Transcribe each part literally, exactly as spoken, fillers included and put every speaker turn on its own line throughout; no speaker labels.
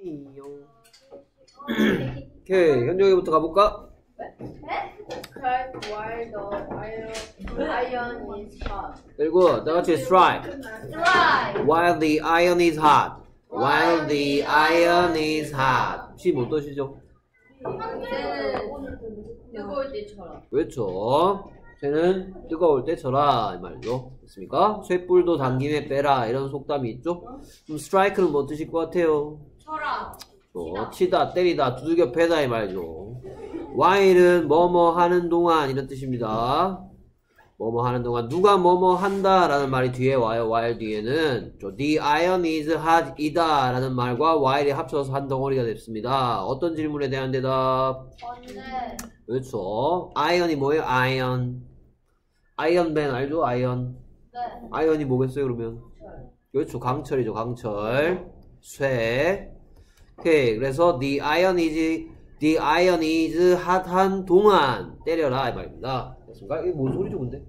오케이, 현정이부터 가볼까?
Strike while the iron is hot.
그리고 다 같이 strike.
Strike
While the iron is hot. While the iron is hot. 시 못 떠시죠?
뜨거울 때처럼.
그렇죠. 쇠는 뜨거울 때 쳐라 이 말이죠. 됐습니까? 쇠불도 당김에 빼라 이런 속담이 있죠. 그럼 strike는 뭐 뜻일 것 같아요?
쳐라.
어, 치다, 때리다, 두들겨 패다 이 말이죠. while은 뭐뭐 하는 동안 이런 뜻입니다. 뭐뭐 하는 동안 누가 뭐뭐 한다 라는 말이 뒤에 와요. while 뒤에는 the iron is hot 이다 라는 말과 while이 합쳐서 한 덩어리가 됐습니다. 어떤 질문에 대한 대답?
언제?
그렇죠. iron이 뭐예요? iron. 아이언맨 알죠? 아이언.
네.
아이언이 뭐겠어요 그러면? 그렇죠. 강철이죠. 강철. 쇠. 오케이. 그래서 the iron is the iron is 핫한 동안 때려라 이 말입니다. 됐습니까? 이게 뭔 소리죠 근데?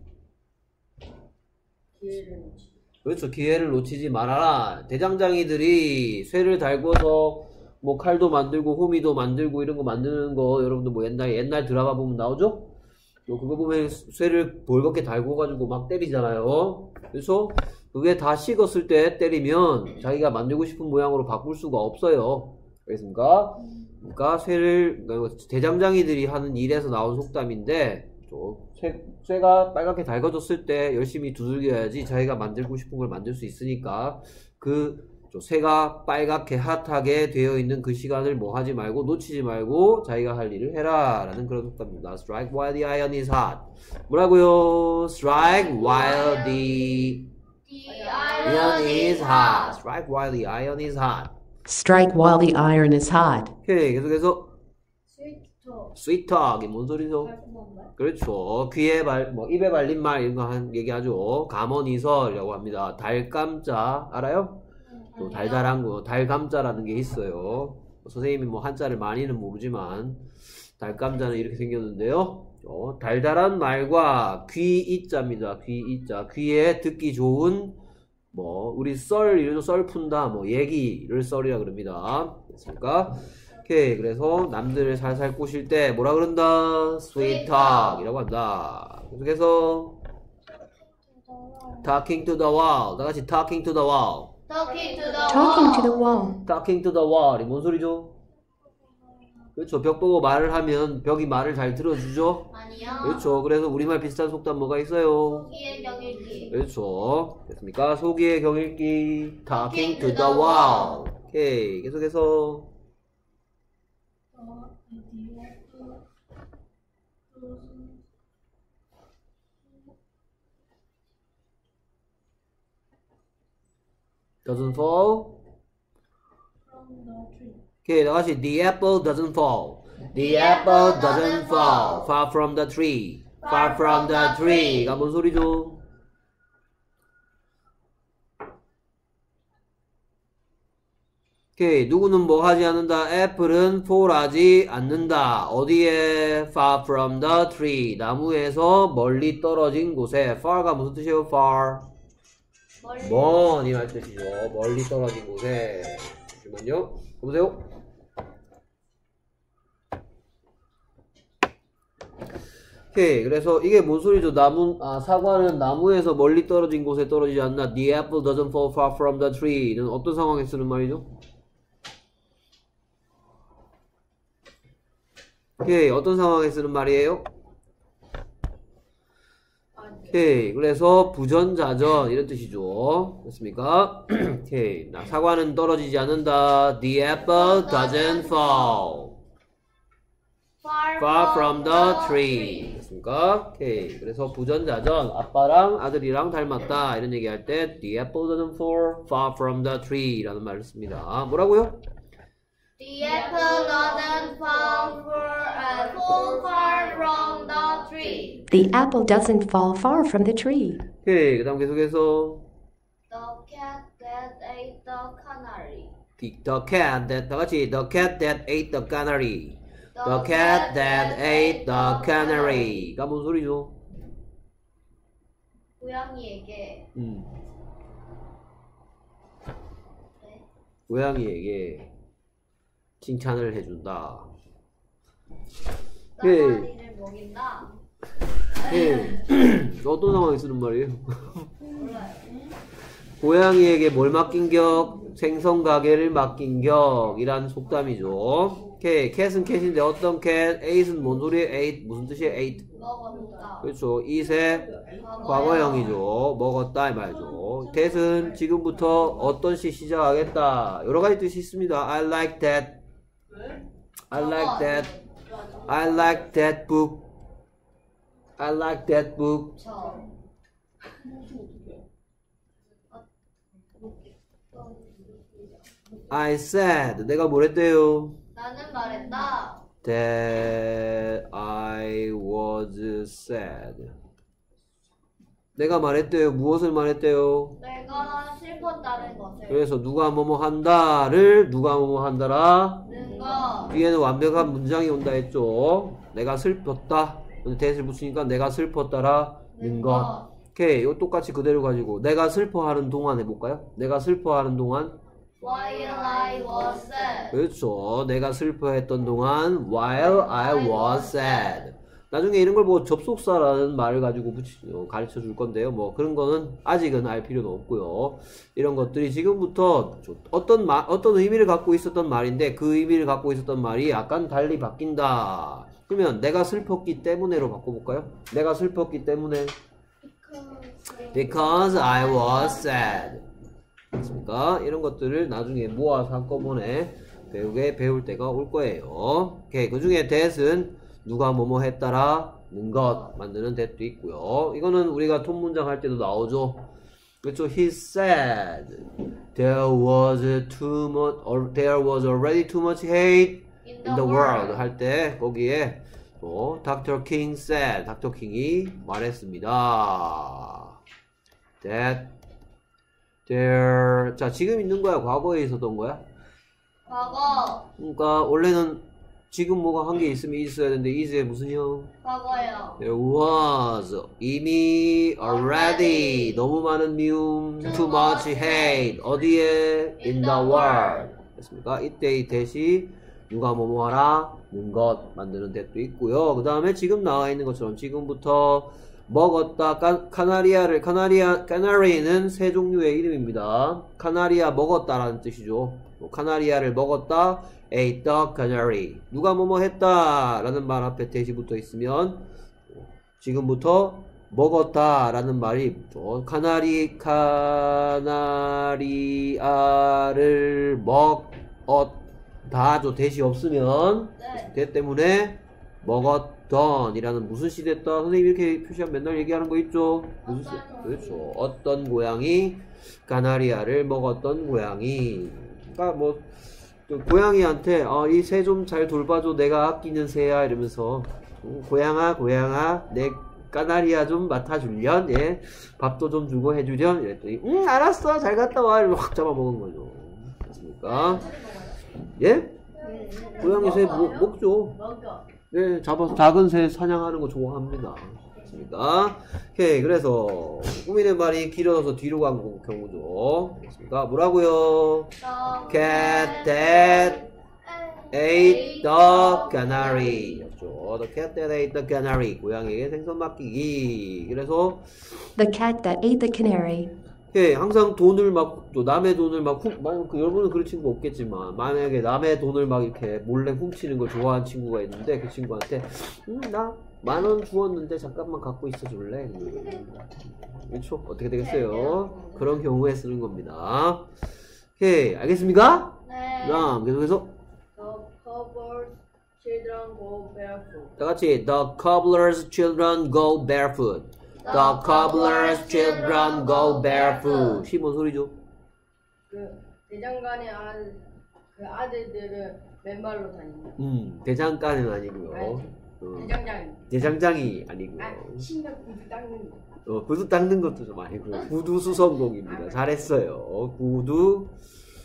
기회를 놓치.
그렇죠. 기회를 놓치지 말아라. 대장장이들이 쇠를 달궈서 뭐 칼도 만들고 호미도 만들고 이런 거 만드는 거 여러분들 뭐 옛날 옛날 드라마 보면 나오죠? 뭐 그거 보면 쇠를 벌겋게 달궈가지고 막 때리잖아요. 그래서 그게 다 식었을 때 때리면 자기가 만들고 싶은 모양으로 바꿀 수가 없어요. 알겠습니까? 그러니까 쇠를 대장장이들이 하는 일에서 나온 속담인데 쇠, 쇠가 빨갛게 달궈졌을 때 열심히 두들겨야지 자기가 만들고 싶은 걸 만들 수 있으니까 그 쇠가 빨갛게 핫하게 되어 있는 그 시간을 뭐 하지 말고 놓치지 말고 자기가 할 일을 해라 라는 그런 속담입니다. Strike while the iron is hot. 뭐라고요? Strike while the
The
iron is hot. Strike while the iron is hot.
Strike while the iron is hot.
오케이, 계속해서
스위터.
sweet talk. 뭔 소리죠? 그렇죠. 귀에 발, 뭐 입에 발린 말 이런 거 한 얘기하죠. 감언이설이라고 합니다. 달감자 알아요? 또 달달한 거, 달감자라는 게 있어요. 선생님이 뭐 한자를 많이는 모르지만 달감자는 이렇게 생겼는데요. 어, 달달한 말과 귀이자입니다. 귀이자. 귀에 듣기 좋은 뭐 우리 썰 이런 썰 푼다 뭐 얘기를 썰이라 그럽니다. 됐습니까? 오케이. 그래서 남들을 살살 꼬실 때 뭐라 그런다? sweet talk이라고 한다. 계속해서 talking to the wall. 다 같이 talking to the wall.
Talking to the
Talking to
wall.
the wall.
talking to the wall이 뭔 소리죠? 그렇죠. 벽 보고 말을 하면 벽이 말을 잘 들어주죠?
아니요.
그렇죠. 그래서 우리말 비슷한 속담 뭐가 있어요?
소기의 경일기.
그렇죠. 됐습니까? 소기의 경읽기 talking to the wall. 오케이. 계속해서 doesn't fall. 오케이. 다같이 the apple doesn't fall. The apple doesn't fall far from the tree. Far from the tree가 뭔 소리죠? 오케이. 누구는 뭐 하지 않는다? 애플은 fall하지 않는다. 어디에? Far from the tree. 나무에서 멀리 떨어진 곳에. far가 무슨 뜻이에요? far. 먼, 이 말 뜻이죠. 멀리 떨어진 곳에. 잠시만요. 보세요. 오케이. 그래서 이게 뭔 소리죠? 나무, 아, 사과는 나무에서 멀리 떨어진 곳에 떨어지지 않나? The apple doesn't fall far from the tree는 어떤 상황에 쓰는 말이죠? 오케이. 어떤 상황에 쓰는 말이에요? 오케이. 그래서 부전자전 이런 뜻이죠. 됐습니까? 오케이. 나 사과는 떨어지지 않는다. The apple doesn't fall far from the tree. 됐습니까? 오케이. 그래서 부전자전 아빠랑 아들이랑 닮았다 이런 얘기할 때 The apple doesn't fall far from the tree 라는 말을 씁니다. 뭐라고요?
The apple doesn't fall, for, uh, fall far from the tree.
The apple doesn't fall far from the tree.
오케이. 그 다음 계속해서
The cat that ate the canary.
The, the cat that 다 같이 The cat that ate the canary. The cat that ate the canary가 뭔 소리죠?
고양이에게.
음.
네.
고양이에게 칭찬을 해준다.
나가리를 먹인다.
예. 어떤 상황에 쓰는 말이에요?
몰라요.
고양이에게 뭘 맡긴 격? 생선 가게를 맡긴 격이란 속담이죠. 오케이. 캣은 캣인데 어떤 캣? eight은 뭔 소리예요? eight 무슨 뜻이에요? eight.
먹었다.
그렇죠. eat의 과거형이죠. 먹었다 이 말이죠. that은 지금부터 어떤 시 시작하겠다. 여러 가지 뜻이 있습니다. I like that. I like that. I like that book. I like that book.
저.
I said. 내가 뭐랬대요?
나는 말했다.
That I was sad. 내가 말했대요. 무엇을 말했대요?
내가 슬펐다는 것을.
그래서 누가 뭐뭐 한다를 누가 뭐뭐 한다라.
는 거.
뒤에는 완벽한 문장이 온다 했죠. 내가 슬펐다. 대를 붙이니까 내가 슬펐다라 는 것. 오케이. 이거 똑같이 그대로 가지고 내가 슬퍼하는 동안 해볼까요? 내가 슬퍼하는 동안.
While I was sad.
그렇죠. 내가 슬퍼했던 동안 while I was sad. 나중에 이런 걸 뭐 접속사라는 말을 가지고 붙이, 어, 가르쳐 줄 건데요. 뭐 그런 거는 아직은 알 필요는 없고요. 이런 것들이 지금부터 어떤 마, 어떤 의미를 갖고 있었던 말인데 그 의미를 갖고 있었던 말이 약간 달리 바뀐다. 그러면 내가 슬펐기 때문에로 바꿔볼까요? 내가 슬펐기 때문에 because I was sad. 맞습니까? 이런 것들을 나중에 모아서 한꺼번에 배우게 배울 때가 올 거예요. 오케이. 그 중에 that은 누가 뭐뭐 했다라 는 것 만드는 that도 있고요. 이거는 우리가 톤 문장 할 때도 나오죠. 그렇죠. He said there was too much or there was already too much hate in the world 할 때 거기에 또 닥터 King said 닥터 킹이 말했습니다. That there 자 지금 있는 거야? 과거에 있었던 거야?
과거.
그러니까 원래는 지금 뭐가 한 개 있으면 있어야 되는데 is에 무슨 형?
과거요.
There was 이미 already 너무 많은 미움 too much hate 어디에? in the world 됐습니까? 이때 이 that이 누가 뭐뭐 하라 는 것 만드는 that도 있고요. 그 다음에 지금 나와 있는 것처럼 지금부터 먹었다. 카, 카나리아를 카나리아 카나리는 새 종류의 이름입니다. 카나리아 먹었다라는 뜻이죠. 카나리아를 먹었다. ate the canary. 누가 뭐뭐 했다 라는 말 앞에 that이 붙어 있으면 지금부터 먹었다 라는 말이 붙죠. 카나리 카나리아를 먹었다죠. that이 없으면
네.
that 때문에 먹었던 이라는 무슨 시 됐다. 선생님 이렇게 표시하면 맨날 얘기하는 거 있죠. 무슨 시? 그렇죠. 어떤 고양이 카나리아를 먹었던 고양이. 그러니까 뭐 고양이한테 어, 이 새 좀 잘 돌봐줘. 내가 아끼는 새야 이러면서 어, 고양아 고양아 내 까나리아 좀 맡아줄련. 예. 밥도 좀 주고 해주련. 이랬더니 응 알았어 잘 갔다 와. 이러면 확 잡아먹은 거죠. 맞습니까? 예? 고양이 새 먹, 먹죠.
먹어.
네, 잡아서 작은 새 사냥하는 거 좋아합니다. 맞습니까? 오케이, 그래서 꾸미는 말이 길어서 뒤로 간 경우죠. 맞습니까? 뭐라고요? Cat that ate the canary. 였죠. The cat that ate the canary. 고양이에게 생선 맡기기. 그래서
The cat that ate the canary.
예, 항상 돈을 막, 또 남의 돈을 막 훔, 만약 그 여러분은 그런 친구 없겠지만, 만약에 남의 돈을 막 이렇게 몰래 훔치는 걸 좋아하는 친구가 있는데, 그 친구한테, 음, 나 만 원 주었는데 잠깐만 갖고 있어 줄래? 그렇죠? 어떻게 되겠어요? 그런 경우에 쓰는 겁니다. 오케이, 알겠습니까?
네.
다음, 계속해서.
The cobbler's children go barefoot.
다 같이, The cobbler's children go barefoot. The cobbler's children go barefoot. 시 뭔 소리죠?
그 대장간의 아들 그 아들들은 맨발로 다닌다.
음, 대장간은 아니고요.
아니죠.
어,
대장장.
대장장이 아니고요.
아 신경 구두 닦는 거.
어, 구두 닦는 것도 좀 아니고요. 구두 수성공입니다. 잘했어요. 구두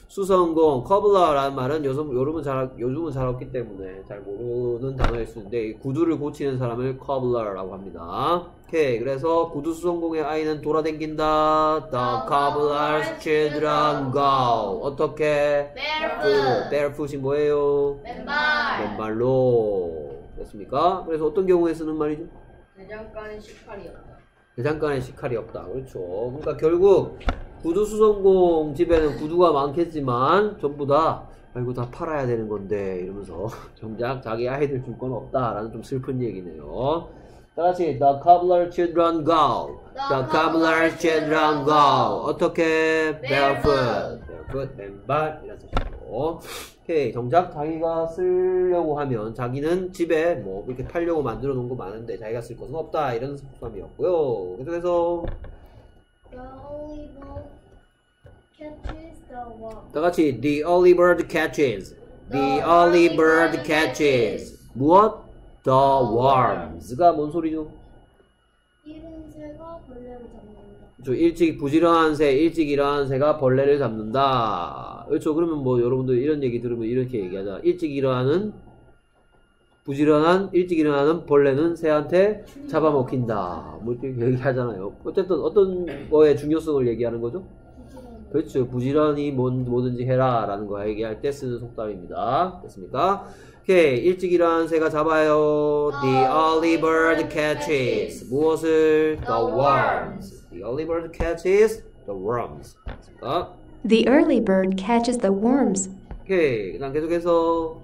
수성공, cobbler라는 말은 요즘, 요즘은 잘, 요즘은 잘 없기 때문에 잘 모르는 단어일 수 있는데, 구두를 고치는 사람을 cobbler라고 합니다. 오케이. 그래서 구두 수성공의 아이는 돌아댕긴다. The cobbler's children go. 어떻게?
barefoot.
barefoot이 뭐예요?
맨발.
맨발로. 됐습니까? 그래서 어떤 경우에 쓰는 말이죠?
대장간에 식칼이 없다.
대장간에 식칼이 없다. 그렇죠. 그러니까 결국 구두 수성공 집에는 구두가 많겠지만 전부 다 아이고 다 팔아야 되는 건데 이러면서 정작 자기 아이들 줄 건 없다라는 좀 슬픈 얘기네요. 다같이 The cobbler children go. The cobbler children go. 어떻게? barefoot. barefoot 맨발 이런 뜻이고. 오케이. 정작 자기가 쓰려고 하면 자기는 집에 뭐 이렇게 팔려고 만들어 놓은 거 많은데 자기가 쓸 것은 없다 이런 속담이었고요. 계속해서
The only bird catches the worm.
다 같이 The early bird catches. The early bird catches. 무엇? The worms가 뭔 소리죠?
이른 새가 벌레를 잡는다.
그렇죠. 일찍 부지런한 새, 일찍 일어나는 새가 벌레를 잡는다. 그렇죠. 그러면 뭐 여러분들 이런 얘기 들으면 이렇게 얘기하자. 일찍 일어나는 부지런한 일찍 일어나는 벌레는 새한테 잡아먹힌다. 뭐 이렇게 얘기하잖아요. 어쨌든 어떤 거의 중요성을 얘기하는 거죠? 그렇죠. 부지런히 뭔, 뭐든지 해라 라는 거 얘기할 때 쓰는 속담입니다. 됐습니까? 오케이. 일찍 일어나는 새가 잡아요. The early bird catches. 무엇을? The worms. The early bird catches the worms. 됐습니까?
The early bird catches the worms.
오케이. 그 다음 계속해서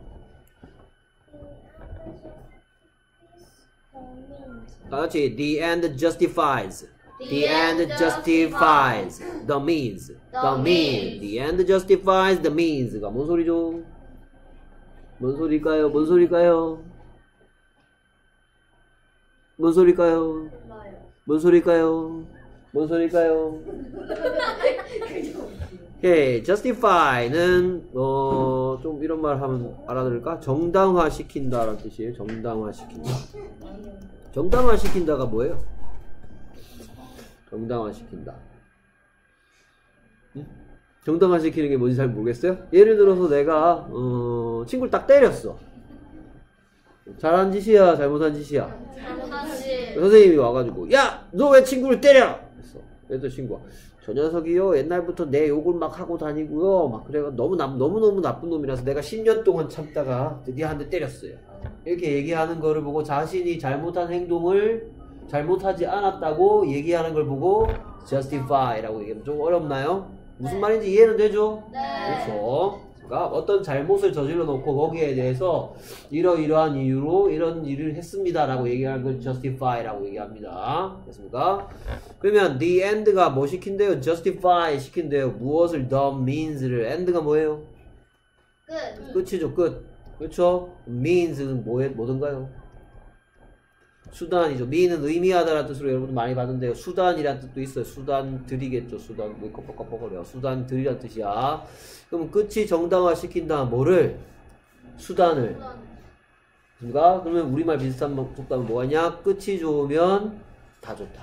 다 같이 The end justifies. The end justifies the means. The means. The end justifies the means가 뭔 소리죠? 뭔 소리일까요? 뭔 소리일까요? 뭔 소리일까요? 뭔 소리일까요? 뭔 소리일까요? 오케이. justify는 어, 좀 이런 말 하면 알아들을까? 정당화시킨다라는 뜻이에요. 정당화시킨다. 정당화시킨다가 뭐예요? 정당화시킨다. 응? 정당화시키는 게 뭔지 잘 모르겠어요? 예를 들어서 내가 어, 친구를 딱 때렸어. 잘한 짓이야? 잘못한 짓이야?
잘못하지.
선생님이 와가지고 야! 너 왜 친구를 때려? 그랬어. 그래서 친구가 저 녀석이요 옛날부터 내 욕을 막 하고 다니고요 막 그래가 너무 나, 너무너무 나쁜 놈이라서 내가 십 년 동안 참다가 드디어 한 대 때렸어요. 이렇게 얘기하는 거를 보고 자신이 잘못한 행동을 잘못하지 않았다고 얘기하는 걸 보고 justify라고 얘기하면 좀 어렵나요? 무슨 말인지 이해는 되죠?
네.
그렇죠. 그러니까 어떤 잘못을 저질러 놓고 거기에 대해서 이러이러한 이유로 이런 일을 했습니다 라고 얘기하는 걸 justify라고 얘기합니다. 됐습니까? 그러면 the end가 뭐 시킨대요? justify 시킨대요. 무엇을 the means를. end가 뭐예요?
끝.
끝이죠. 끝. 그렇죠? means는 뭐에, 뭐든가요? 수단이죠. mean은 의미하다라는 뜻으로 여러분들 많이 봤는데요. 수단이라는 뜻도 있어요. 수단들이겠죠. 수단, 뭐 껍벅껍벅거려. 수단들이라는 뜻이야. 그럼 끝이 정당화시킨다. 뭐를? 수단을. 그러니까 그러면 우리말 비슷한 속담은 뭐냐? 끝이 좋으면 다 좋다.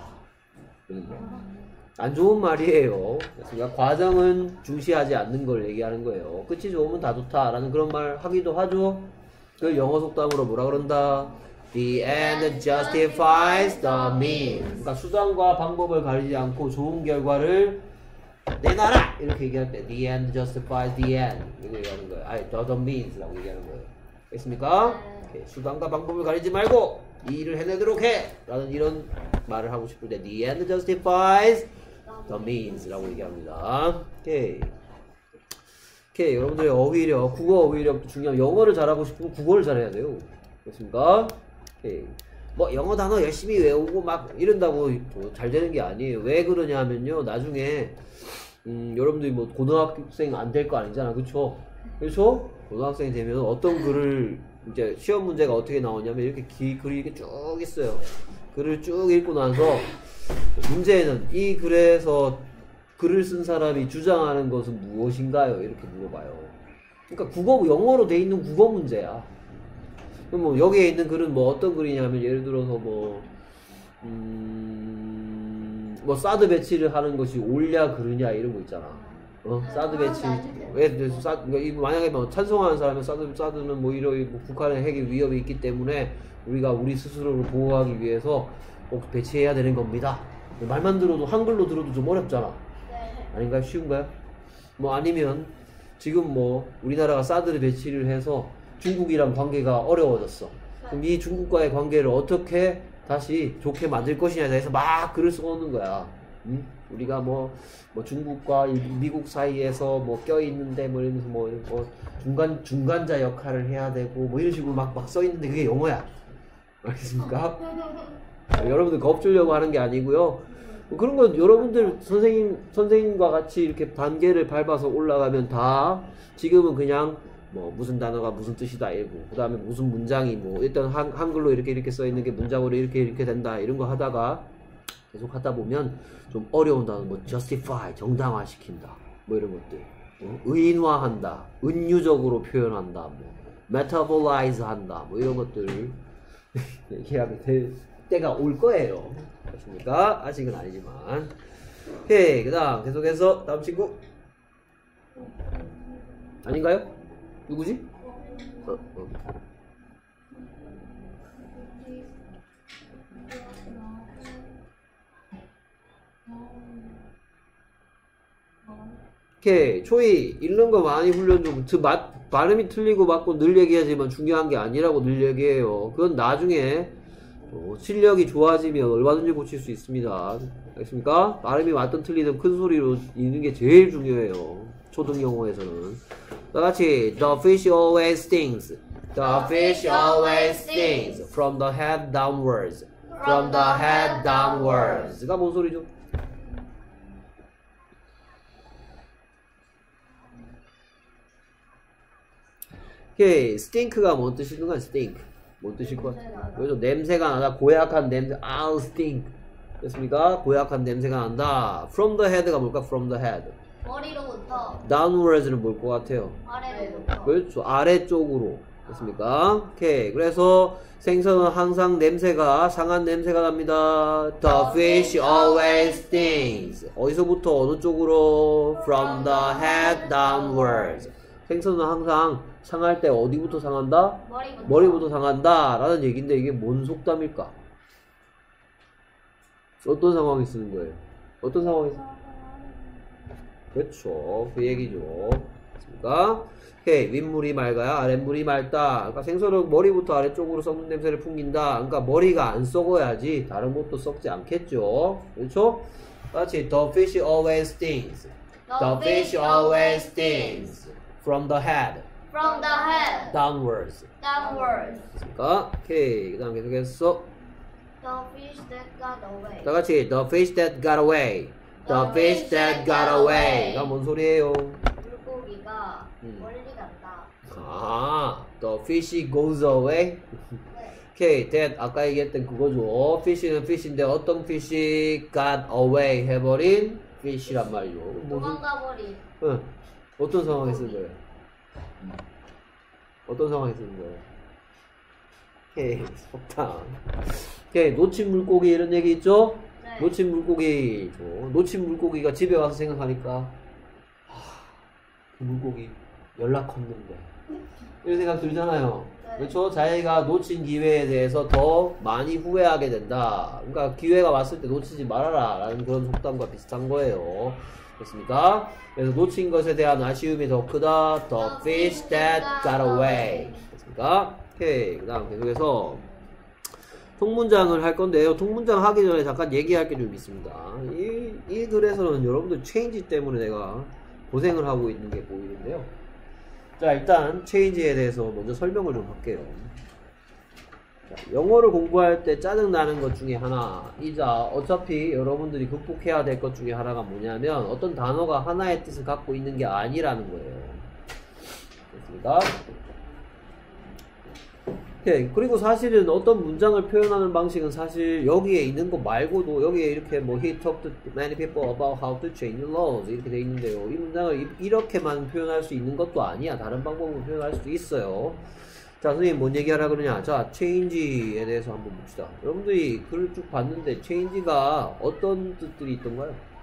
안 좋은 말이에요. 그러니까 과정은 중시하지 않는 걸 얘기하는 거예요. 끝이 좋으면 다 좋다라는 그런 말 하기도 하죠. 그 영어 속담으로 뭐라 그런다? The end justifies the means. 그러니까 수단과 방법을 가리지 않고 좋은 결과를 내놔라! 이렇게 얘기할 때 The end justifies the end 이렇게 얘기하는 거예요. 아니, the, the means라고 얘기하는 거예요. 됐습니까? 오케이. 수단과 방법을 가리지 말고 이 일을 해내도록 해! 라는 이런 말을 하고 싶을 때 The end justifies the means라고 얘기합니다. 오케이. 오케이. 여러분들의 어휘력, 국어 어휘력도 중요한 영어를 잘하고 싶으면 국어를 잘해야 돼요. 됐습니까? 오케이. 뭐 영어 단어 열심히 외우고 막 이런다고 잘 되는 게 아니에요. 왜 그러냐 하면요. 나중에 음, 여러분들이 뭐 고등학생 안 될 거 아니잖아. 그쵸? 그쵸? 고등학생이 되면 어떤 글을 이제 시험 문제가 어떻게 나오냐면 이렇게 기, 글이 이렇게 쭉 있어요. 글을 쭉 읽고 나서 문제는 이 글에서 글을 쓴 사람이 주장하는 것은 무엇인가요? 이렇게 물어봐요. 그러니까 국어, 영어로 돼 있는 국어 문제야. 그럼 뭐 여기에 있는 글은 뭐 어떤 글이냐면 예를 들어서 뭐 음, 뭐 사드 배치를 하는 것이 옳냐 그르냐 이런 거 있잖아. 어, 사드 배치. 왜, 사, 그러니까 만약에 뭐 찬성하는 사람은 사드, 사드는 뭐 이런 뭐 북한의 핵의 위협이 있기 때문에 우리가 우리 스스로를 보호하기 위해서 꼭 배치해야 되는 겁니다. 말만 들어도 한글로 들어도 좀 어렵잖아.
네.
아닌가요? 쉬운가요? 뭐 아니면 지금 뭐 우리나라가 사드를 배치를 해서 중국이랑 관계가 어려워졌어. 그럼 이 중국과의 관계를 어떻게 다시 좋게 만들 것이냐에 대해서 막 글을 써오는 거야. 음? 우리가 뭐, 뭐 중국과 이 미국 사이에서 뭐 껴있는데 뭐 이러면서 뭐, 뭐 중간, 중간자 역할을 해야 되고 뭐 이런 식으로 막, 막 써있는데 그게 영어야. 알겠습니까? 아, 여러분들 겁주려고 하는 게 아니고요. 뭐 그런 건 여러분들 선생님, 선생님과 같이 이렇게 단계를 밟아서 올라가면 다 지금은 그냥 뭐 무슨 단어가 무슨 뜻이다 이러고 그 다음에 무슨 문장이 뭐 일단 한, 한글로 이렇게 이렇게 써 있는 게 문장으로 이렇게 이렇게 된다 이런 거 하다가 계속 하다 보면 좀 어려운 단어 뭐 justify 정당화시킨다 뭐 이런 것들 어? 의인화한다 은유적으로 표현한다 뭐 metabolize 한다 뭐 이런 것들 얘기하게 될 때가 올 거예요. 그렇습니까? 아직은 아니지만. 오케이 그 다음 계속해서 다음 친구 아닌가요? 누구지? 어, 어. 오케이 초이 읽는 거 많이 훈련 좀 드, 맛, 발음이 틀리고 맞고 늘 얘기하지만 중요한 게 아니라고 늘 얘기해요. 그건 나중에 어, 실력이 좋아지면 얼마든지 고칠 수 있습니다. 알겠습니까? 발음이 맞든 틀리든 큰 소리로 읽는 게 제일 중요해요. 초등 영어에서는. 다같이 The fish always stings. The fish always stings. From the head downwards. From the head downwards. 가 뭔 소리죠? 오케이, stink가 뭔 뜻이든가 stink. 뭔 뜻일 것 같아요? 그래서 냄새가 나다. 고약한 냄새. I'll stink. 됐습니까? 고약한 냄새가 난다. From the head가 뭘까? From the head.
머리로부터
Downwards는 뭘 것 같아요?
아래로부터.
그렇죠. 아래쪽으로. 됐습니까? 오케이. 그래서 생선은 항상 냄새가, 상한 냄새가 납니다. The fish always stings. 어디서부터 어느 쪽으로? From the head downwards. 생선은 항상 상할 때 어디부터 상한다?
머리부터.
머리부터 상한다. 라는 얘기인데 이게 뭔 속담일까? 어떤 상황에 쓰는 거예요? 어떤 상황에서? 그렇죠. 그 얘기죠. 맞습니까? 오케이. 윗물이 맑아야 아랫물이 맑다. 그러니까 생선은 머리부터 아래쪽으로 썩는 냄새를 풍긴다. 그러니까 머리가 안 썩어야지 다른 것도 썩지 않겠죠. 그렇죠? 같이 The fish always stings. The fish always stings. From the head.
From the head
Downwards.
downwards.
됐습니까? 오케이. 그 다음 계속해서
The fish that got away.
다 같이 The fish that got away. The fish that got away. 가 뭔 소리예요?
물고기가
음.
멀리 간다.
아, The fish goes away.
네.
오케이, that 아까 얘기했던 그거죠. fish는 fish인데 어떤 fish got away 해버린 fish란 말이죠. 무슨?
도망가버린.
응. 어떤 상황에 쓴 거예요? 어떤 상황에 쓰는 거예요? 오케이, 속담. 오케이, 놓친 물고기 이런 얘기 있죠?
네.
놓친 물고기죠. 놓친 물고기가 집에 와서 생각하니까 하, 그 물고기 연락했는데 이런 생각 들잖아요.
네.
그렇죠? 자기가 놓친 기회에 대해서 더 많이 후회하게 된다. 그러니까 기회가 왔을 때 놓치지 말아라 라는 그런 속담과 비슷한 거예요. 됐습니까? 그래서 놓친 것에 대한 아쉬움이 더 크다. The fish that got away. 됐습니까? 오케이. 그 다음 계속해서 통문장을 할 건데요. 통문장 하기 전에 잠깐 얘기할 게 좀 있습니다. 이, 이 글에서는 여러분들 체인지 때문에 내가 고생을 하고 있는 게 보이는데요. 자, 일단 체인지에 대해서 먼저 설명을 좀 할게요. 자, 영어를 공부할 때 짜증나는 것 중에 하나이자 어차피 여러분들이 극복해야 될 것 중에 하나가 뭐냐면 어떤 단어가 하나의 뜻을 갖고 있는 게 아니라는 거예요. 됐습니까? 오케이. 그리고 사실은 어떤 문장을 표현하는 방식은 사실 여기에 있는 거 말고도 여기에 이렇게 뭐 He talked to many people about how to change laws 이렇게 돼 있는데요. 이 문장을 이렇게만 표현할 수 있는 것도 아니야. 다른 방법으로 표현할 수도 있어요. 자, 선생님 뭔 얘기하라 그러냐? 자, change에 대해서 한번 봅시다. 여러분들이 글을 쭉 봤는데 change가 어떤 뜻들이 있던가요?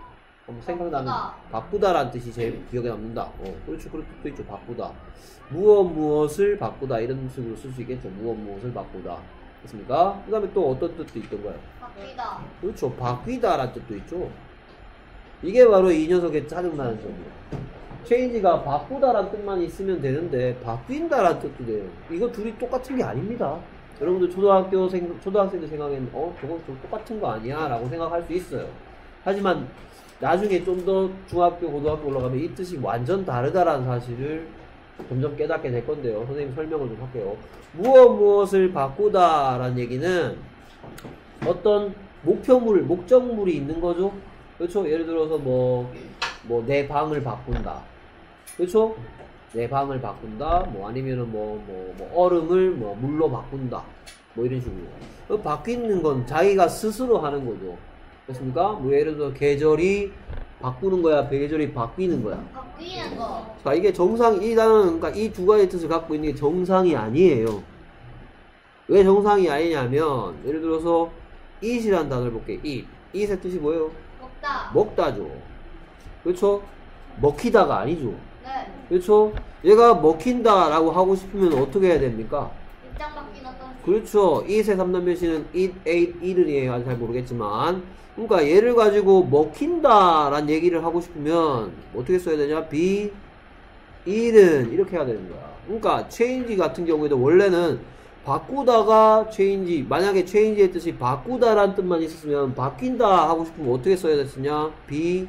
한번 생각나는
바꾸다.
바꾸다라는 뜻이 제일 기억에 남는다. 어, 그렇죠. 그런 뜻도 있죠. 바꾸다. 무엇 무엇을 바꾸다 이런 식으로 쓸 수 있겠죠. 무엇 무엇을 바꾸다. 됐습니까? 그 다음에 또 어떤 뜻도 있던가요?
바뀌다.
그렇죠. 바뀌다라는 뜻도 있죠. 이게 바로 이 녀석의 짜증나는 점이에요. change가 바꾸다라는 뜻만 있으면 되는데 바뀐다라는 뜻도 돼요. 이거 둘이 똑같은 게 아닙니다. 여러분들 초등학교 생, 초등학생들 생각에는 어? 저거 좀 똑같은 거 아니야? 라고 생각할 수 있어요. 하지만 나중에 좀 더 중학교, 고등학교 올라가면 이 뜻이 완전 다르다라는 사실을 점점 깨닫게 될 건데요. 선생님 설명을 좀 할게요. 무엇 무엇을 바꾸다라는 얘기는 어떤 목표물, 목적물이 있는 거죠. 그렇죠? 예를 들어서 뭐, 뭐 내 방을 바꾼다. 그렇죠? 내 방을 바꾼다. 뭐 아니면은 뭐, 뭐, 뭐 얼음을 뭐 물로 바꾼다. 뭐 이런 식으로. 그 바뀌는 건 자기가 스스로 하는 거죠. 됐습니까? 뭐 예를 들어서 계절이 바꾸는 거야, 계절이 바뀌는 거야.
바뀌는 거.
자, 이게 정상, 이 단어는, 그러니까 이 두 가지 뜻을 갖고 있는 게 정상이 아니에요. 왜 정상이 아니냐면, 예를 들어서, eat이라는 단어를 볼게요. eat. eat의 뜻이 뭐예요?
먹다.
먹다죠. 그렇죠? 먹히다가 아니죠.
네.
그렇죠? 얘가 먹힌다라고 하고 싶으면 어떻게 해야 됩니까?
입장 바뀐 어떤
그렇죠. eat의 삼 단 변신은 eat, ate, eaten이에요. 아직 잘 모르겠지만. 그러니까 얘를 가지고 먹힌다라는 얘기를 하고 싶으면 어떻게 써야 되냐? be eaten 이렇게 해야 되는 거야. 그러니까 change 같은 경우에도 원래는 바꾸다가 change, 만약에 change의 뜻이 바꾸다라는 뜻만 있었으면 바뀐다 하고 싶으면 어떻게 써야 됐으냐? be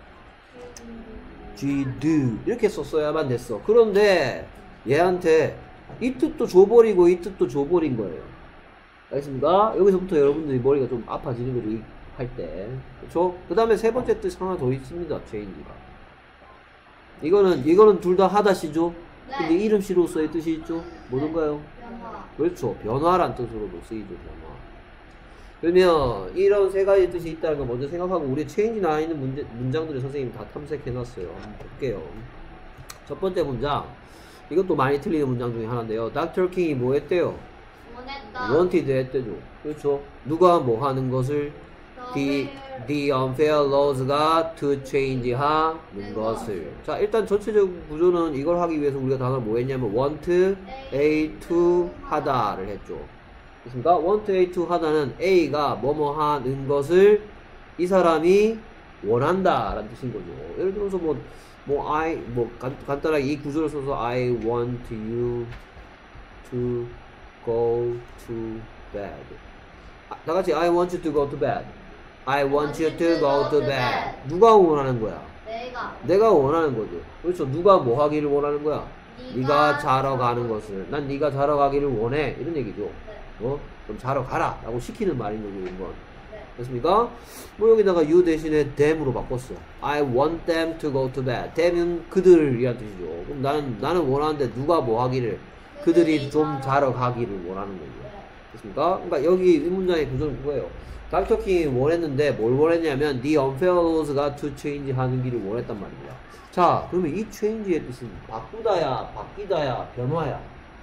G, do 이렇게 썼어야만 됐어. 그런데 얘한테 이 뜻도 줘버리고 이 뜻도 줘버린 거예요. 알겠습니까? 여기서부터 여러분들이 머리가 좀 아파지는 거죠. 이 할 때. 그쵸? 그 다음에 세 번째 뜻 하나 더 있습니다. change가. 이거는, 이거는 둘 다 하다시죠?
네.
근데 이름씨로서의 뜻이 있죠? 뭐던가요?
변화.
그렇죠. 변화란 뜻으로도 쓰이죠. 변화. 그러면 이런 세 가지 뜻이 있다는 거 먼저 생각하고 우리 change 나와 있는 문제, 문장들을 선생님이 다 탐색해놨어요. 한번 볼게요. 첫 번째 문장. 이것도 많이 틀리는 문장 중에 하나인데요. 닥터 킹이 뭐 했대요?
원했다.
wanted 했대죠. 그렇죠. 누가 뭐 하는 것을 the, the unfair laws가 to change 하는 것을. 자, 일단 전체적 구조는 이걸 하기 위해서 우리가 단어를 뭐 했냐면 want A to 하다를 했죠. 됐습니까? want A to 하다는 A가 뭐뭐 하는 것을 이 사람이 원한다 라는 뜻인 거죠. 예를 들어서 뭐, 뭐 I, 뭐 간, 간단하게 이 구조를 써서 I want you to go to bed. 아, 다같이 I want you to go to bed. I want you to go to bed. 누가 원하는 거야?
내가.
내가 원하는 거죠. 그렇죠. 누가 뭐 하기를 원하는 거야?
네가
네가 자러 가는 것을. 난 네가 자러 가기를 원해. 이런 얘기죠.
네.
어? 그럼 자러 가라 라고 시키는 말인 거죠. 이건.
네.
됐습니까? 뭐 여기다가 you 대신에 them으로 바꿨어. I want them to go to bed. them은 그들이란 뜻이죠. 그럼 나는 나는 원하는데 누가 뭐 하기를, 그들이 좀 자러 가기를 원하는 거죠. 됐습니까? 그러니까 여기 이 문장의 구조는 그거예요. 닥터 킹이 원했는데 뭘 원했냐면 the unfair laws가 to change 하는 길을 원했단 말입니다. 자, 그러면 이 change의 뜻은 바꾸다야, 바뀌다야, 변화야.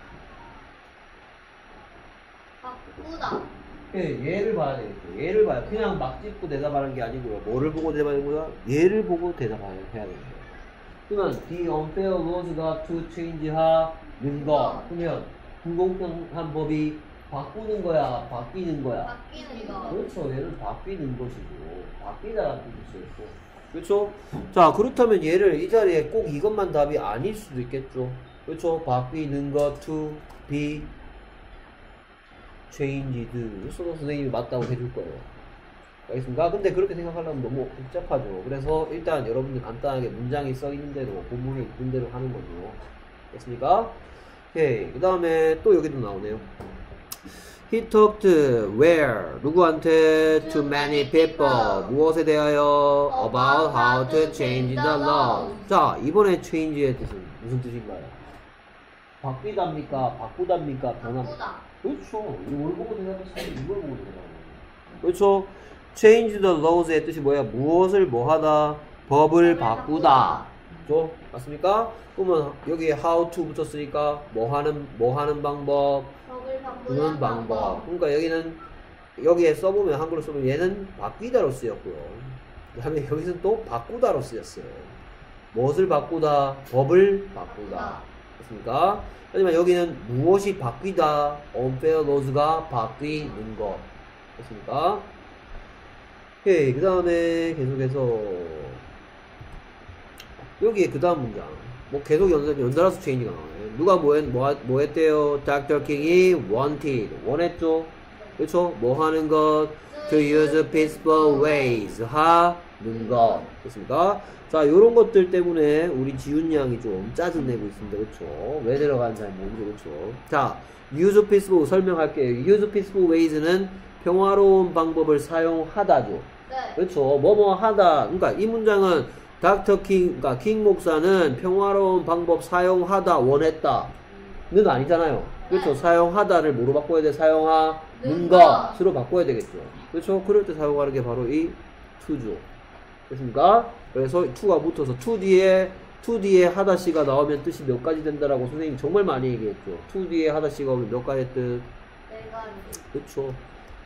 바꾸다.
예, 얘를 봐야 되겠죠. 얘를 봐야. 그냥 막 짚고 대답하는 게 아니고요. 뭐를 보고 대답하는 거야? 얘를 보고 대답해야 되는 거예요. 그러면 the unfair laws가 to change 하는 거. 그러면 불공평한 법이 바꾸는 거야, 바뀌는 거야.
바뀌는 거.
그렇죠. 얘는 바뀌는 것이고 바뀌다라는 뜻이 있고. 그렇죠? 자, 그렇다면 얘를 이 자리에 꼭 이것만 답이 아닐 수도 있겠죠. 그렇죠? 바뀌는 것 to be changed. 써서 선생님이 맞다고 해줄 거예요. 알겠습니까? 근데 그렇게 생각하려면 너무 복잡하죠. 그래서 일단 여러분들 간단하게 문장이 써 있는 대로, 본문에 있는 대로 하는 거죠. 됐습니까? 오케이. 그 다음에 또 여기도 나오네요. He talked where? 누구한테? To many people. 무엇에 대하여? About how to change the law. 자, 이번에 change의 뜻은 무슨 뜻인가요? 바뀌답니까? 바꾸답니까? 변합니까?
바꾸다.
그렇죠. 이걸 보고 대답했어요. 이걸 보고 대답하는 그렇죠. change the laws의 뜻이 뭐야? 무엇을 뭐하다? 법을 바꾸다. 그렇죠? 맞습니까? 그러면 여기에 how to 붙였으니까 뭐하는 뭐하는 방법?
법을
그런
바꾸는
방법.
방법.
그러니까 여기는 여기에 써보면 한글로 써보면 얘는 바뀌다로 쓰였고요. 그 다음에 여기서는 또 바꾸다로 쓰였어요. 무엇을 바꾸다? 법을 바꾸다. 됐습니까? 하지만 여기는 무엇이 바뀌다? unfair laws가 바뀌는 것. 됐습니까? 오케이. 그 다음에 계속해서 여기에 그 다음 문장. 뭐 계속 연달, 연달아서 체인지가 나와요. 누가 뭐, 했, 뭐, 뭐 했대요? 닥터 킹이 wanted. 원했죠? 그렇죠? 뭐 하는 것? To use peaceful ways. 하는 것. 됐습니까? 자, 요런 것들 때문에 우리 지훈 양이 좀 짜증내고 있습니다. 그렇죠? 왜 들어가는지 잘 모르죠. 그렇죠? 자, use peaceful 설명할게요. use peaceful ways는 평화로운 방법을 사용하다죠.
네.
그렇죠? 뭐뭐 하다. 그러니까 이 문장은 닥터 킹, 그러니까 킹 목사는 평화로운 방법 사용하다 원했다. 는 아니잖아요. 그렇죠?
네.
사용하다를 뭐로 바꿔야 돼? 사용하는
는
것으로 바꿔야 되겠죠. 그렇죠? 그럴 때 사용하는 게 바로 이 to죠. 됐습니까? 그래서 to가 붙어서 to 뒤에 to 뒤에 하다시가 나오면 뜻이 몇 가지 된다라고 선생님이 정말 많이 얘기했죠. to 뒤에 하다시가 오면 몇 가지 뜻?
내가
그렇죠.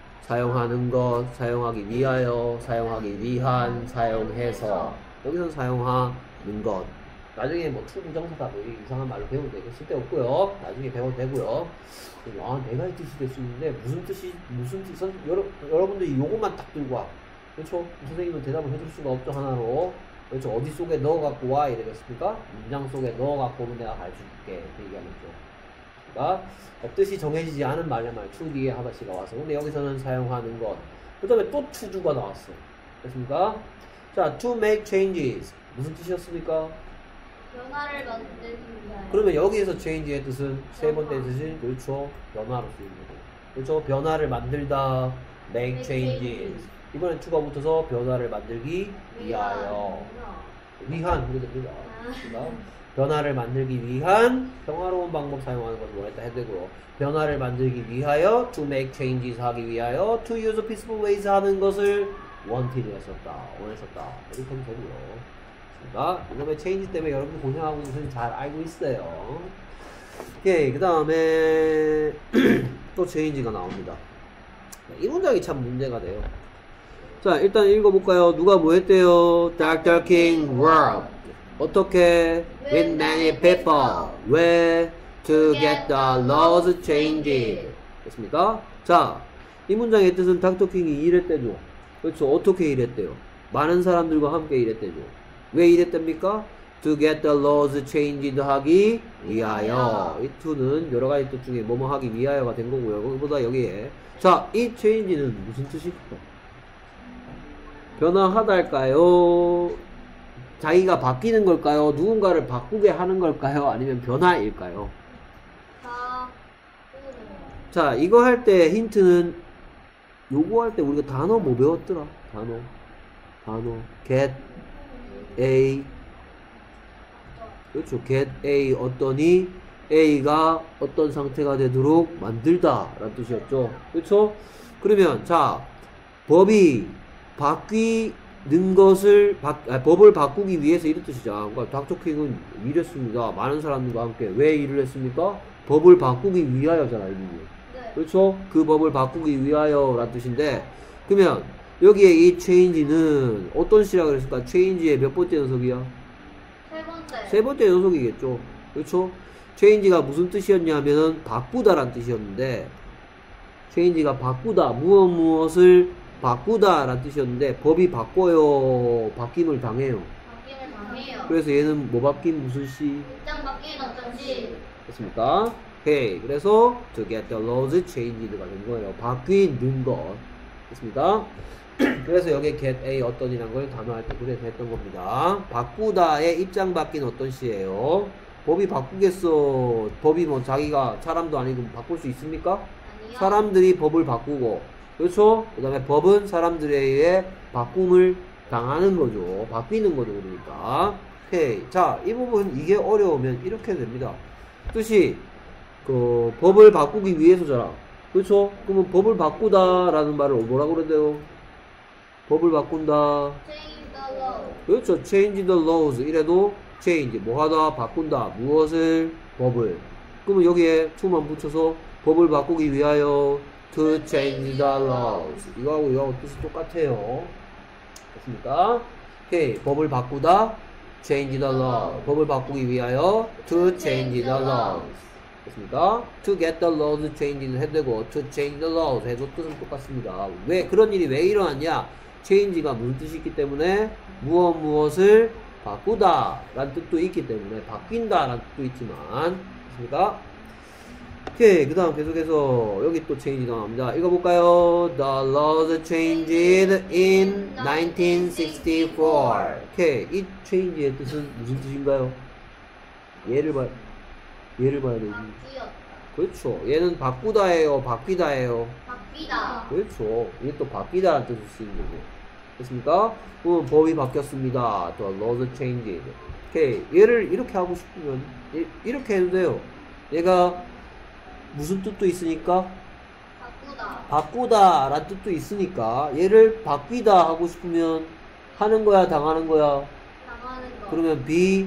사용하는 것, 사용하기 위하여, 사용하기 위한, 사용해서. 여기서는 사용하는 것. 나중에 뭐 to 부정사다 뭐 이상한 말로 배우면 되고 쓸데없고요. 나중에 배워도 되고요. 아, 네 가지 뜻이 될 수 있는데 무슨 뜻이 무슨 뜻? 여러 여러분들이 요것만 딱 들고 와. 그렇죠? 선생님은 대답을 해줄 수가 없죠, 하나로. 그렇죠? 어디 속에 넣어갖고 와 이러겠습니까? 문장 속에 넣어갖고 오면 내가 가르쳐줄게. 그 얘기하겠죠. 그러니까 뜻이 정해지지 않은 말에만 to 뒤에 하다시가 와서. 근데 여기서는 사용하는 것. 그 다음에 또 to가 나왔어. 됐습니까? 자, to make changes. 무슨 뜻이었습니까?
변화를 만들기 위하여.
그러면 여기에서 change의 뜻은 세 번째 뜻은 그렇죠. 변화로 쓰이는 거고. 그렇죠? 변화를 만들다. make changes. 이번엔 to가 붙어서 변화를 만들기 위하여. 위한, 그게 됩니다. 그러니까 변화를 만들기 위한 평화로운 방법 사용하는 것을 원했다 해도 되고요. 변화를 만들기 위하여 to make changes 하기 위하여 to use peaceful ways 하는 것을 wanted 했었다. 원했었다. 이렇게 하면 되고요. 그러니까 이놈의 change 때문에 여러분들 고생하고 있는 것은 잘 알고 있어요. 오케이. 그 다음에 또 change가 나옵니다. 이 문장이 참 문제가 돼요. 자, 일단 읽어볼까요? 누가 뭐 했대요? 닥터 킹 worked. 어떻게? With many people. 왜? To get the laws changed. 됐습니까? 자, 이 문장의 뜻은 닥터 킹이 일했대죠. 그렇죠? 어떻게 일했대요? 많은 사람들과 함께 일했대죠. 왜 일했답니까? To get the laws changed 하기 위하여. 이 to는 여러 가지 뜻 중에 뭐뭐 하기 위하여가 된 거고요. 거기보다 여기에. 자, 이 change는 무슨 뜻일까? 변화하달까요? 자기가 바뀌는 걸까요? 누군가를 바꾸게 하는 걸까요? 아니면 변화일까요?
다
자, 이거 할 때 힌트는 요거 할 때 우리가 단어 뭐 배웠더라? 단어 단어 get A. 그렇죠. get A 어떠니 A가 어떤 상태가 되도록 만들다 라는 뜻이었죠. 그렇죠? 그러면 자, 법이 바뀌는 것을 바, 아, 법을 바꾸기 위해서 이런 뜻이죠. 그러니까 닥터 킹은 일했습니다. 많은 사람들과 함께. 왜 일을 했습니까? 법을 바꾸기 위하여잖아요.
네.
그렇죠? 그 법을 바꾸기 위하여 라는 뜻인데, 그러면 여기에 이 change는 어떤 시라 그랬을까? change의 몇 번째 녀석이야?
세 번째.
세 번째 녀석이겠죠. 그렇죠? change가 무슨 뜻이었냐면은 바꾸다 라는 뜻이었는데, change가 바꾸다, 무엇 무엇을 바꾸다 라는 뜻이었는데, 법이 바꿔요, 바뀜을 당해요.
바뀜을 당해요.
그래서 얘는 뭐 바뀐 무슨 시?
입장 바뀌는 어쩐지.
됐습니까? 오케이. 그래서 to get the laws changed가 된 거예요. 바뀌는 것. 됐습니까? 그래서 여기에 get a 어떤이란 걸 단어할 때 그래서 했던 겁니다. 바꾸다의 입장 바뀐 어떤 시예요? 법이 바꾸겠어. 법이 뭐 자기가 사람도 아니고 바꿀 수 있습니까?
아니요.
사람들이 법을 바꾸고, 그렇죠? 그 다음에 법은 사람들에 의해 바꿈을 당하는 거죠. 바뀌는 거죠. 그러니까. 오케이. 자, 이 부분 이게 어려우면 이렇게 됩니다. 뜻이 그 법을 바꾸기 위해서잖아. 그렇죠? 그러면 법을 바꾸다라는 말을 뭐라고 그래야 돼요? 법을 바꾼다.
Change the law.
그렇죠. change the laws. 이래도 change. 뭐 하다, 바꾼다. 무엇을? 법을. 그러면 여기에 to만 붙여서 법을 바꾸기 위하여 to change the laws. 이거하고 이거하고 뜻이 똑같아요. 됐습니까? 오케이. 법을 바꾸다. change the law. 법을 바꾸기 위하여 to change the laws. 됐습니까? to get the laws changed 해도 되고 to change the laws 해도 뜻은 똑같습니다. 왜 그런 일이 왜 일어났냐? change가 무슨 뜻이 있기 때문에 무엇 무엇을 바꾸다 라는 뜻도 있기 때문에 바뀐다 라는 뜻도 있지만 됐습니까? 오케이. 그 다음 계속해서 여기 또 change가 나옵니다. 읽어볼까요? The laws changed in nineteen sixty-four. 오케이. 이 change의 뜻은 무슨 뜻인가요? 예를 봐, 예를 봐야 되지.
바뀌었다.
그렇죠. 얘는 바꾸다예요, 바뀌다예요.
바뀌다.
그렇죠. 이게 또 바뀌다라는 뜻을 쓰는 거고. 됐습니까? 어, 법이 바뀌었습니다. The laws changed. 오케이. 얘를 이렇게 하고 싶으면 이, 이렇게 해도 돼요. 얘가 무슨 뜻도 있으니까
바꾸다.
바꾸다 라는 뜻도 있으니까 얘를 바뀌다 하고 싶으면 하는 거야 당하는 거야?
당하는 거.
그러면 be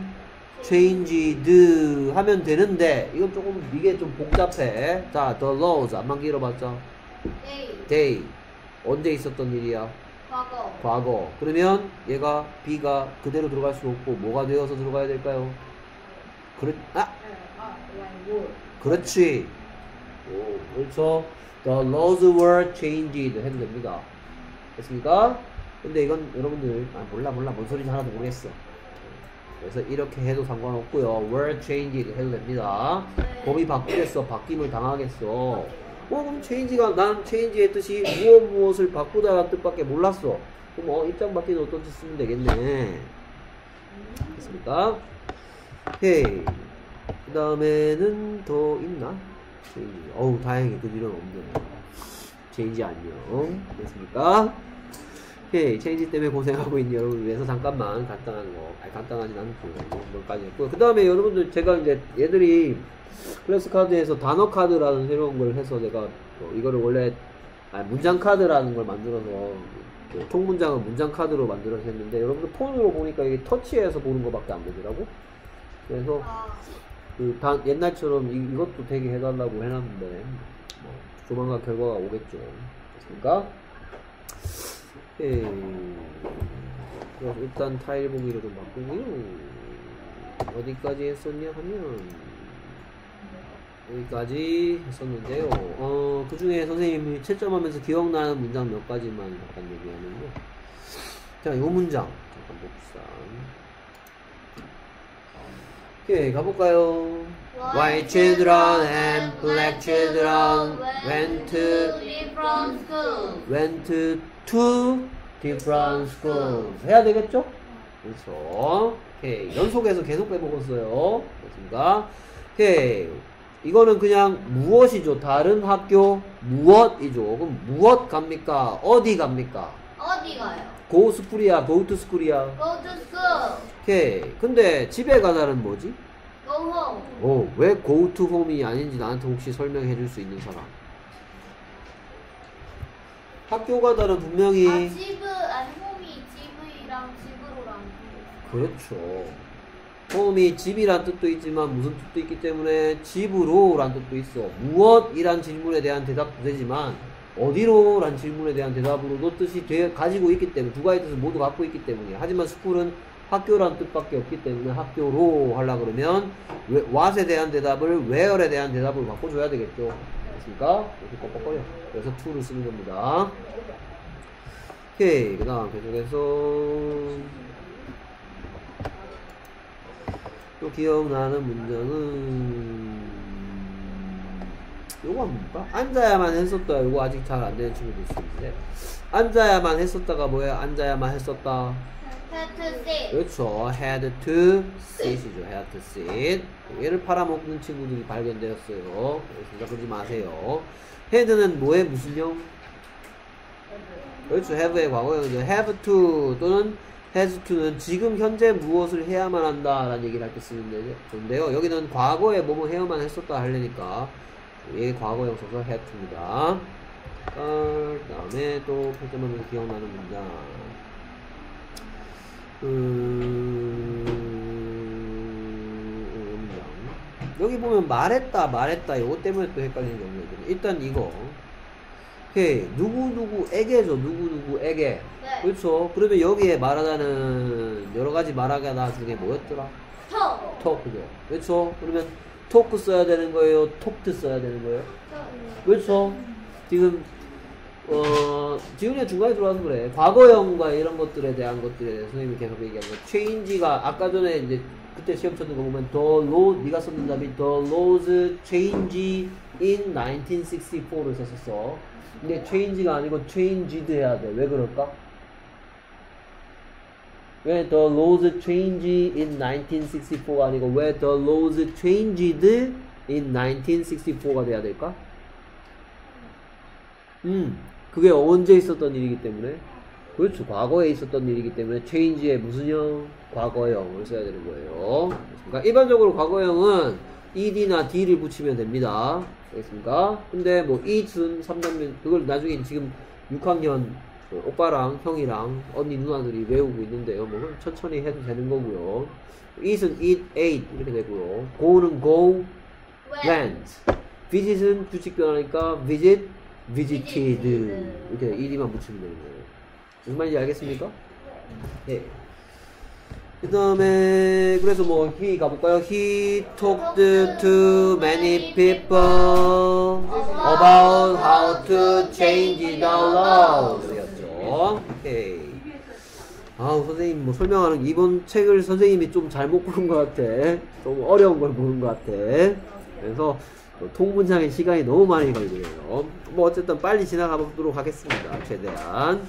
changed 하면 되는데 이건 조금 이게 좀 복잡해. 자, the laws 안만 길어봤자
day.
day 언제 있었던 일이야?
과거.
과거. 그러면 얘가 be가 그대로 들어갈 수 없고 뭐가 되어서 들어가야 될까요? 그렇 아
아, like
그렇지. 오, 그렇죠. The laws were changed 해도 됩니다. 됐습니까? 근데 이건 여러분들 아 몰라 몰라 뭔 소리인지 하나도 모르겠어. 그래서 이렇게 해도 상관없고요. were changed 해도 됩니다.
네.
법이 바뀌겠어. 바뀜을 당하겠어. 어 그럼 change가 난 change의 뜻이 무엇 무엇을 바꾸다라는 뜻밖에 몰랐어. 그럼 어 입장 바뀌는 어떤 뜻 쓰면 되겠네. 됐습니까? 오케이. 그 다음에는 더 있나? 체인지. 어우, 다행히 그 뒤로는 없네. 체인지 안녕. 됐습니까? 오케이. 체인지 때문에 고생하고 있는 여러분을 위해서 잠깐만 간단한 거. 아니, 간단하진 않고, 몇 가지 했고. 그 다음에 여러분들 제가 이제 얘들이 클래스 카드에서 단어 카드라는 새로운 걸 해서 제가 어, 이거를 원래 아니, 문장 카드라는 걸 만들어서 그 통문장을 문장 카드로 만들어서 했는데 여러분들 폰으로 보니까 이게 터치해서 보는 것밖에 안 되더라고. 그래서
아,
그 단, 옛날처럼 이, 이것도 되게 해달라고 해놨는데 뭐 조만간 결과가 오겠죠. 됐습니까? 오케이. 그래서 일단 타일 보기로 좀 바꾸고요. 어디까지 했었냐 하면 여기까지 했었는데요. 어, 그 중에 선생님이 채점하면서 기억나는 문장 몇 가지만 잠깐 얘기하는데 자, 요 문장 잠깐 봅시다. 오케이, 가볼까요? White children and black children went to
different schools.
went to different schools. 해야 되겠죠? 그렇죠. 오케이, 연속해서 계속 빼먹었어요. 됐습니까? 오케이, 이거는 그냥 무엇이죠? 다른 학교 무엇이죠? 그럼 무엇 갑니까? 어디 갑니까?
어디 가요?
go school이야, go to school이야.
Go to school.
오케이, 근데 집에 가다는 뭐지?
Go home.
어, 왜 go to home이 아닌지 나한테 혹시 설명해 줄 수 있는 사람? 학교 가다는 분명히
아, 집은 아니 홈이 집이랑 집으로랑.
그렇죠. home이 집이란 뜻도 있지만 무슨 뜻도 있기 때문에 집으로 란 뜻도 있어. 무엇이란 질문에 대한 대답도 되지만 어디로 란 질문에 대한 대답으로도 뜻이 되, 가지고 있기 때문에 두 가지 뜻을 모두 갖고 있기 때문에. 하지만 school은 학교란 뜻밖에 없기 때문에 학교로 하려고 그러면 what에 대한 대답을 where에 대한 대답으로 바꿔줘야 되겠죠. 됐습니까? 이렇게 뻑뻑거려. 그래서 to를 쓰는 겁니다. 오케이. 그 다음 계속해서 또 기억나는 문장은 요거 한번 볼까? 앉아야만 했었다. 요거 아직 잘 안 되는 친구도 있는데 앉아야만 했었다가 뭐야? 앉아야만 했었다.
Had to sit.
그렇죠. had to sit이죠. had to sit. 얘를 팔아먹는 친구들이 발견되었어요. 생각 그러지 마세요. had는 뭐에 무슨 형? 그렇죠. have의 과거형이죠. have to 또는 has to는 지금 현재 무엇을 해야만 한다 라는 얘기를 할 때 쓰는 건데요. 여기는 과거에 뭐뭐 해야만 했었다 하려니까 얘 과거형 써서 had to입니다. 그 다음에 또 표점하면서 기억나는 문장. 음... 여기 보면 말했다 말했다 이거 때문에 또 헷갈리는 경우가 있거든요. 일단 이거 오케이. 누구누구에게죠. 누구누구에게.
네.
그렇죠. 그러면 여기에 말하다는 여러 가지 말하다 중에 뭐였더라?
톡.
토크죠. 그렇죠. 그러면 토크 써야 되는 거예요? 톡트 써야 되는 거예요? 그렇죠. 지금 어 지훈이가 중간에 들어와서 그래. 과거형과 이런 것들에 대한 것들에 대해서 선생님이 계속 얘기한 거. change가 아까 전에 이제 그때 시험 쳤는 거 보면 the law 네가 썼는 답이 the laws change in 나인틴 식스티포를 썼었어. 근데 change가 아니고 changed 해야 돼. 왜 그럴까? 왜 the laws change in 나인틴 식스티포가 아니고 왜 the laws changed in 나인틴 식스티포가 돼야 될까? 음, 그게 언제 있었던 일이기 때문에. 그렇죠. 과거에 있었던 일이기 때문에 change에 무슨 형? 과거형을 써야 되는 거예요. 그러니까 일반적으로 과거형은 ed나 d를 붙이면 됩니다. 알겠습니까? 근데 뭐 it은 삼 단면 그걸 나중에 지금 육 학년 오빠랑 형이랑 언니 누나들이 외우고 있는데요. 뭐 천천히 해도 되는 거고요. it은 eat, ate 이렇게 되고요. go는 go, went. visit은 규칙 변하니까 visit, visited 이렇게 ed만 붙이면 되는 거예요. 무슨 말인지 알겠습니까? 네. 그 다음에 그래서 뭐 he 가볼까요? He talked to many people about how to change the laws 였죠. 오케이. 아우 선생님 뭐 설명하는 이번 책을 선생님이 좀 잘못 고른 것 같아. 좀 어려운 걸 고른 것 같아. 그래서 통문장에 시간이 너무 많이 걸리네요. 뭐 어쨌든 빨리 지나가 보도록 하겠습니다. 최대한.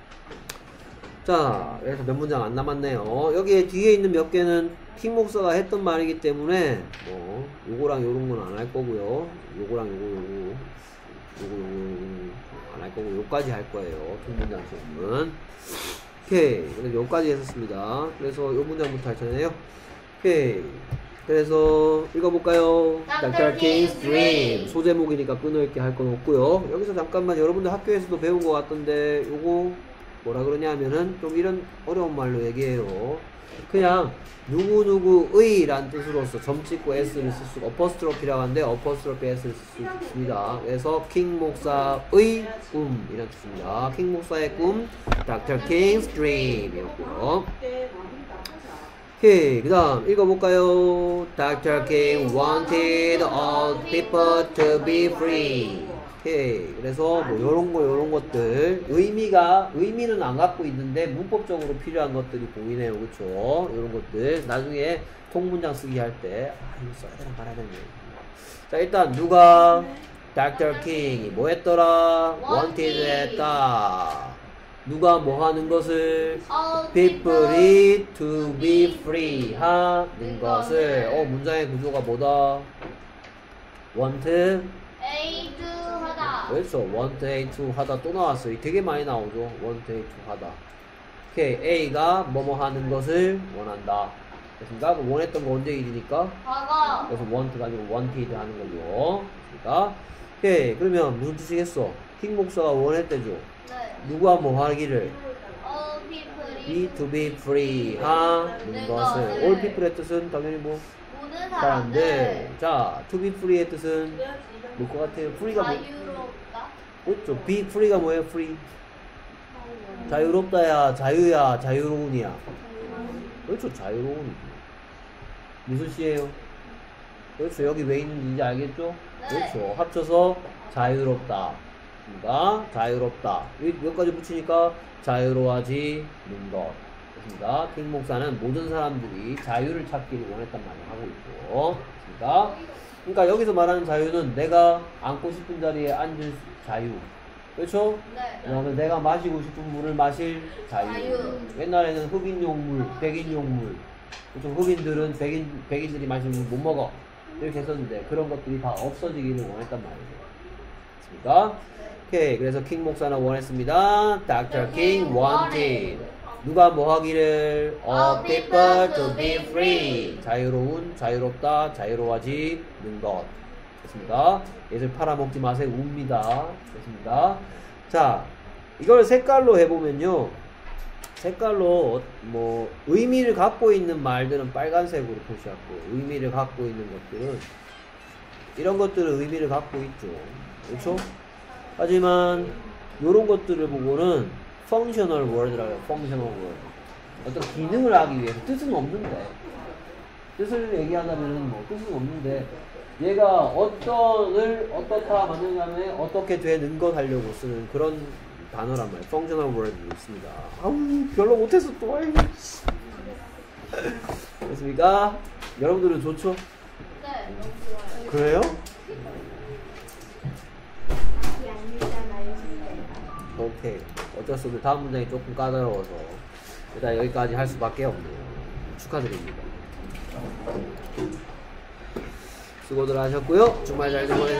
자, 그래서 몇 문장 안 남았네요. 여기에 뒤에 있는 몇 개는 킹 목사가 했던 말이기 때문에 뭐 요거랑 요런 건 안 할 거고요. 요거랑 요거 요거 요거 요거 안 할 거고 요까지 할 거예요. 통문장 시험은. 오케이. 그래서 요까지 했었습니다. 그래서 요 문장부터 할 차례네요. 오케이. 그래서 읽어볼까요? 닥터 King's Dream. 소제목이니까 끊어읽기 할 건 없고요. 여기서 잠깐만 여러분들 학교에서도 배운 것 같던데 요거 뭐라 그러냐 하면은 좀 이런 어려운 말로 얘기해요. 그냥 누구누구의 란 뜻으로서 점 찍고 s를 쓸 수, 어퍼스트로피라고 하는데 어퍼스트로피 s를 쓸 수 있습니다. 그래서 킹 목사의 꿈 이란 뜻입니다. 킹 목사의 꿈 닥터 King's Dream 이었고요. 오케이. 그 다음 읽어볼까요? 닥터 King wanted all people to be free. 오케이. 그래서 뭐 요런 거 요런 것들 의미가 의미는 안 갖고 있는데 문법적으로 필요한 것들이 보이네요. 그쵸? 요런 것들 나중에 통문장 쓰기 할 때 아 이거 써야 되나 말아야 되나. 자 일단 누가 닥터 King이 뭐 했더라? wanted 했다. 누가 뭐 하는 것을 people이 to be free 하는 것을. 어 문장의 구조가 뭐다? want
A to 하다.
그렇죠. want A to 하다 또 나왔어요. 되게 많이 나오죠. want A to 하다. 오케이. A가 뭐뭐 하는 것을 원한다. 됐습니까? 원했던 거 언제 일이니까?
과거.
그래서 want가 아니고 wanted 하는 걸로. 됐습니까? 오케이. 그러면 무슨 뜻이겠어? 킹 목사가 원했대죠.
네.
누가 뭐 하기를?
All people이
be to be free 하는 것을. all people의 뜻은 당연히 뭐
모든
사람들.
사람들
자, to be free의 뜻은 뭘 것 같아요? free가 뭐?
자유롭다.
그렇죠. be free가 뭐예요? free. 자유롭다야, 자유야, 자유로운이야. 그렇죠. 자유로운이죠. 무슨 시예요? 그렇죠. 여기 왜 있는지 이제 알겠죠?
네.
그렇죠. 합쳐서 자유롭다. 그러니까 자유롭다. 여기까지 붙이니까 자유로워지는 것. 그렇습니다. 킹 목사는 모든 사람들이 자유를 찾기를 원했단 말을 하고 있고. 그렇습니까? 그러니까 여기서 말하는 자유는 내가 앉고 싶은 자리에 앉을 자유. 그렇죠?
네.
그다음에 내가 마시고 싶은 물을 마실 자유.
자유.
옛날에는 흑인용 물, 백인용 물. 그렇죠? 흑인들은 백인, 백인들이 마시는 물 못 먹어. 이렇게 했었는데 그런 것들이 다 없어지기를 원했단 말이죠. 그렇습니까? 오케이. 그래서 킹 목사는 원했습니다. 닥터 King wanted. 누가 뭐 하기를? All people to be free. 자유로운, 자유롭다, 자유로워지는 것. 됐습니다. 얘들 팔아먹지 마세요. 웁니다. 됐습니다. 자, 이걸 색깔로 해보면요. 색깔로 뭐 의미를 갖고 있는 말들은 빨간색으로 표시하고 의미를 갖고 있는 것들은 이런 것들은 의미를 갖고 있죠. 그렇죠? 하지만 이런 것들을 보고는 functional word라고 해요. functional word. 어떤 기능을 하기 위해서 뜻은 없는데 뜻을 얘기하자면은 뭐 뜻은 없는데 얘가 어떤을 어떻다 만드냐면 어떻게 되는 것 하려고 쓰는 그런 단어란 말이에요. functional word이 있습니다. 아우 별로 못해서 또 아이고. 됐습니까? 여러분들은 좋죠?
네, 너무 좋아요.
그래요?
답이 아니잖아요, 선생님.
오케이. 어쩔 수 없는 다음 문장이 조금 까다로워서 일단 여기까지 할 수밖에 없네요. 축하드립니다. 수고들 하셨고요. 주말 잘 보내세요.